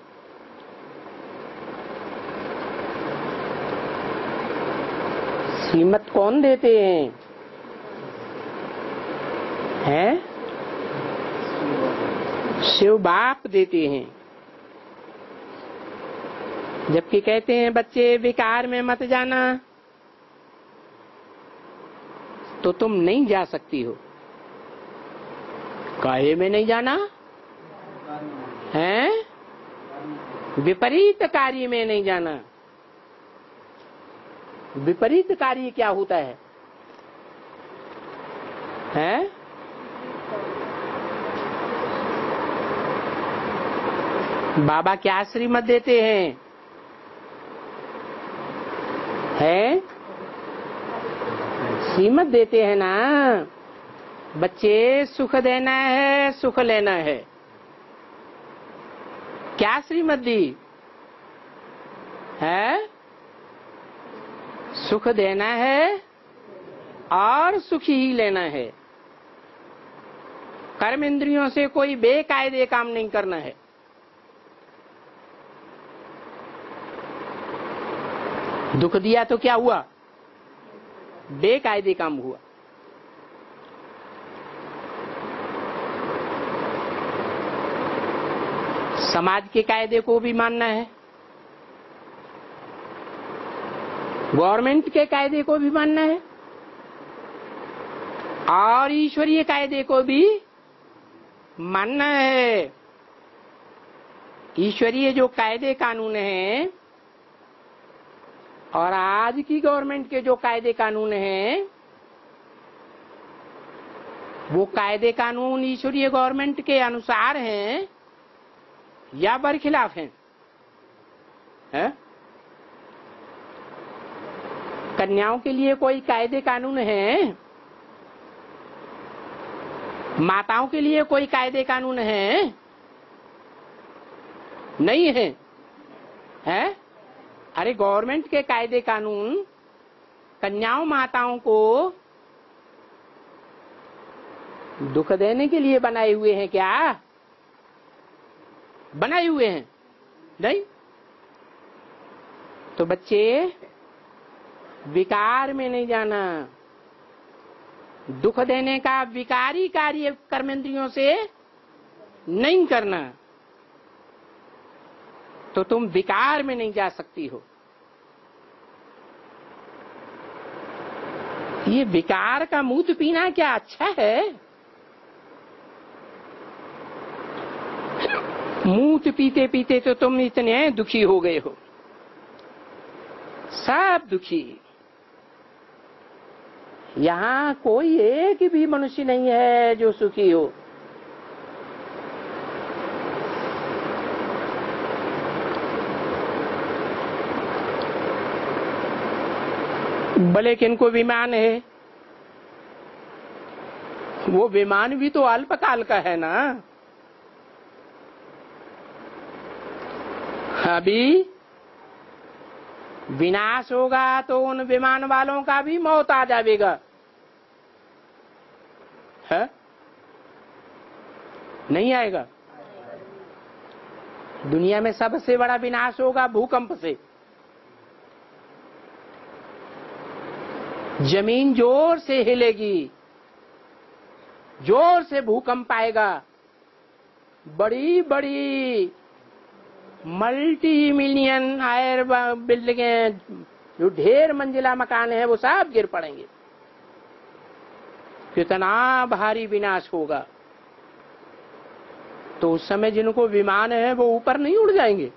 श्रीमत कौन देते हैं? हैं? शिव बाप देते हैं। जबकि कहते हैं बच्चे विकार में मत जाना, तो तुम नहीं जा सकती हो। काहे में नहीं जाना? हैं? विपरीत कार्य में नहीं जाना। विपरीत कार्य क्या होता है? हैं? बाबा क्या श्रीमत देते हैं? है? श्रीमत देते हैं ना, बच्चे सुख देना है, सुख लेना है। क्या श्रीमत दी है? सुख देना है और सुख ही लेना है। कर्म इंद्रियों से कोई बेकायदे काम नहीं करना है। दुख दिया तो क्या हुआ? बेकायदे काम हुआ। समाज के कायदे को भी मानना है, गवर्नमेंट के कायदे को भी मानना है, और ईश्वरीय कायदे को भी मानना है। ईश्वरीय जो कायदे कानून हैं और आज की गवर्नमेंट के जो कायदे कानून हैं, वो कायदे कानून ईश्वरीय गवर्नमेंट के अनुसार हैं या बरखिलाफ हैं? है? कन्याओं के लिए कोई कायदे कानून है? माताओं के लिए कोई कायदे कानून है? नहीं है। है? अरे गवर्नमेंट के कायदे कानून कन्याओं माताओं को दुख देने के लिए बनाए हुए हैं क्या? बनाए हुए हैं नहीं। तो बच्चे विकार में नहीं जाना, दुख देने का विकारी कार्य कर्मेंद्रियों से नहीं करना, तो तुम विकार में नहीं जा सकती हो। ये विकार का मूत पीना क्या अच्छा है? मूत पीते पीते तो तुम इतने दुखी हो गए हो, सब दुखी। यहाँ कोई एक भी मनुष्य नहीं है जो सुखी हो। भले किनको विमान है, वो विमान भी तो अल्पकाल का है ना। अभी विनाश होगा तो उन विमान वालों का भी मौत आ जाएगा, है? नहीं आएगा। दुनिया में सबसे बड़ा विनाश होगा भूकंप से। जमीन जोर से हिलेगी, जोर से भूकंप आएगा, बड़ी बड़ी मल्टी मिलियन हायर बिल्डिंगें, जो ढेर मंजिला मकान है, वो सब गिर पड़ेंगे। कितना भारी विनाश होगा। तो उस समय जिनको विमान है वो ऊपर नहीं उड़ जाएंगे?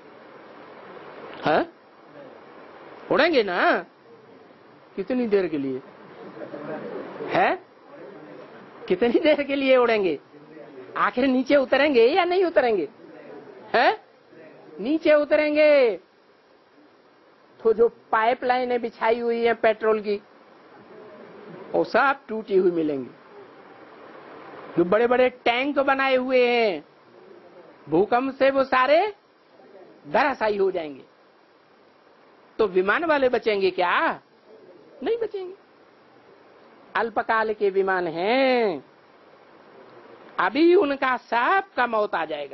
हाँ, उड़ेंगे ना। कितनी देर के लिए है? कितनी देर के लिए उड़ेंगे? आखिर नीचे उतरेंगे या नहीं उतरेंगे? है? नीचे उतरेंगे तो जो पाइपलाइनें बिछाई हुई है पेट्रोल की, वो सब टूटी हुई मिलेंगी। जो बड़े बड़े टैंक बनाए हुए हैं, भूकंप से वो सारे धराशायी हो जाएंगे। तो विमान वाले बचेंगे क्या? नहीं बचेंगे। अल्पकाल के विमान हैं, अभी उनका सब का मौत आ जाएगा।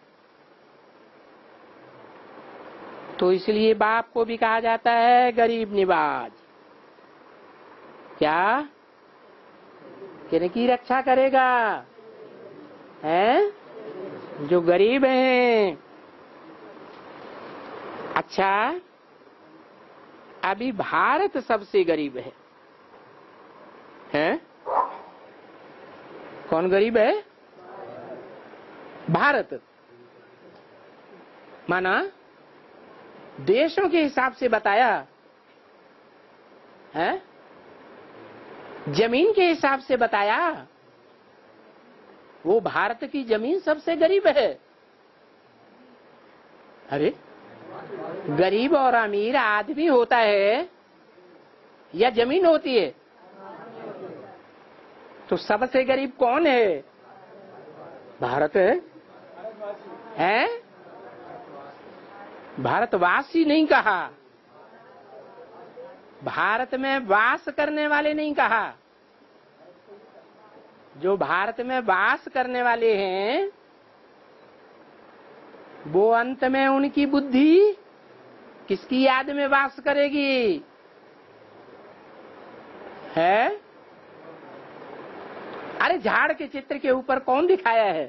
तो इसलिए बाप को भी कहा जाता है गरीब निवाज। क्या? किनकी रक्षा करेगा? हैं? जो गरीब हैं। अच्छा, अभी भारत सबसे गरीब है। हैं? कौन गरीब है? भारत। माना देशों के हिसाब से बताया है, जमीन के हिसाब से बताया, वो भारत की जमीन सबसे गरीब है। अरे, गरीब और अमीर आदमी होता है या जमीन होती है? तो सबसे गरीब कौन है? भारत है। हैं? भारतवासी नहीं कहा, भारत में वास करने वाले नहीं कहा। जो भारत में वास करने वाले हैं, वो अंत में उनकी बुद्धि किसकी याद में वास करेगी? है? अरे, झाड़ के चित्र के ऊपर कौन दिखाया है?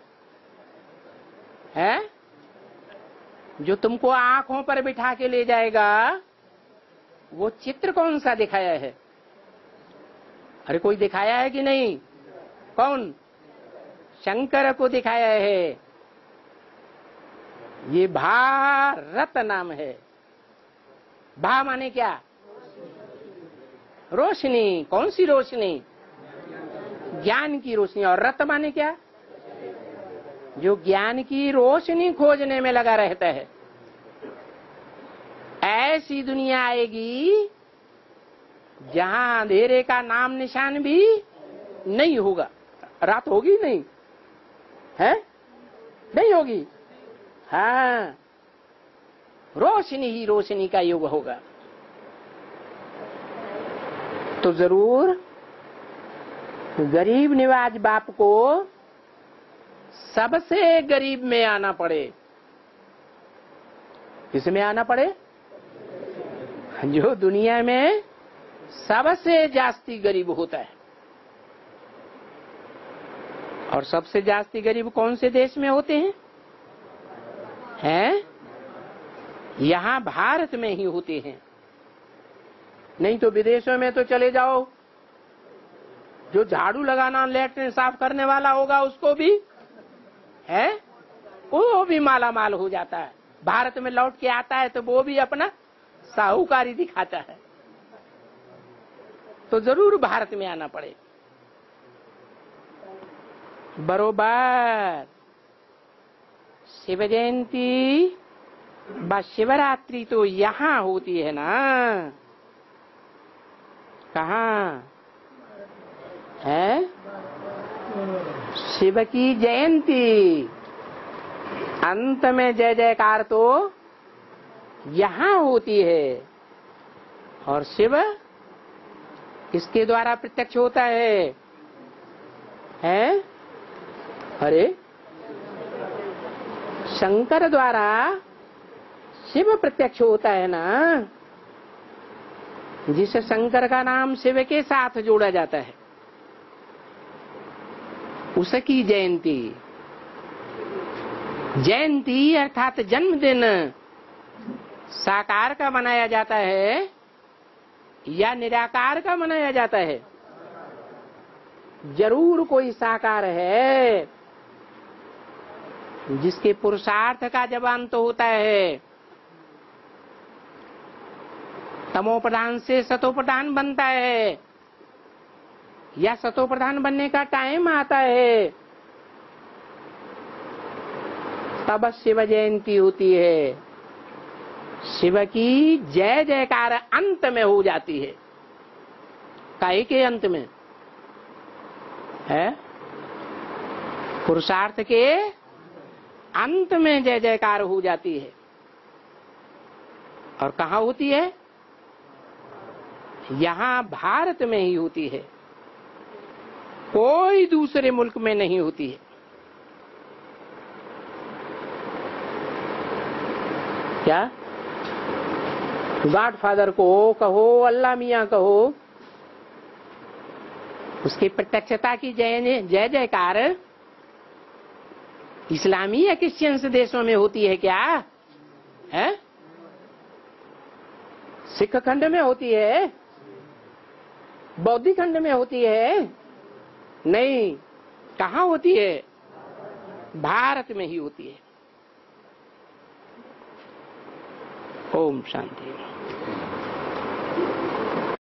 है? जो तुमको आंखों पर बिठा के ले जाएगा, वो चित्र कौन सा दिखाया है? अरे, कोई दिखाया है कि नहीं? कौन? शंकर को दिखाया है। ये भारत नाम है। भा माने क्या? रोशनी। कौन सी रोशनी? ज्ञान की रोशनी। और रत माने क्या? जो ज्ञान की रोशनी खोजने में लगा रहता है। ऐसी दुनिया आएगी जहां अंधेरे का नाम निशान भी नहीं होगा। रात होगी नहीं? है? नहीं होगी। हाँ, रोशनी ही रोशनी का युग होगा। तो जरूर गरीब निवाज बाप को सबसे गरीब में आना पड़े। किसमें आना पड़े? जो दुनिया में सबसे जास्ती गरीब होता है। और सबसे जास्ती गरीब कौन से देश में होते हैं? यहाँ भारत में ही होते हैं। नहीं तो विदेशों में तो चले जाओ, जो झाड़ू लगाना लैट्रिन साफ करने वाला होगा उसको भी वो भी माला माल हो जाता है। भारत में लौट के आता है तो वो भी अपना साहूकारी दिखाता है। तो जरूर भारत में आना पड़े। बरोबर शिव जयंती व शिवरात्रि तो यहाँ होती है ना। कहाँ है? शिव की जयंती, अंत में जय जयकार तो यहाँ होती है। और शिव किसके द्वारा प्रत्यक्ष होता है? अरे शंकर द्वारा शिव प्रत्यक्ष होता है ना। जिस शंकर का नाम शिव के साथ जोड़ा जाता है उसकी जयंती, जयंती अर्थात जन्मदिन साकार का मनाया जाता है या निराकार का मनाया जाता है? जरूर कोई साकार है जिसके पुरुषार्थ का जब अंत होता है। तमो प्रधान से सतो प्रधान बनता है या सतो प्रधान बनने का टाइम आता है, तब शिव जयंती होती है। शिव की जय जयकार अंत में हो जाती है। काहे के अंत में है? पुरुषार्थ के अंत में जय जयकार हो जाती है। और कहाँ होती है? यहाँ भारत में ही होती है, कोई दूसरे मुल्क में नहीं होती है। क्या गॉडफादर को कहो, अल्लाह मियाँ कहो, उसकी प्रत्यक्षता की जय जयकार इस्लामी या क्रिश्चियन देशों में होती है क्या? सिख खंड में होती है? बौद्ध खंड में होती है? नहीं। कहाँ होती है? भारत में ही होती है। ओम शांति।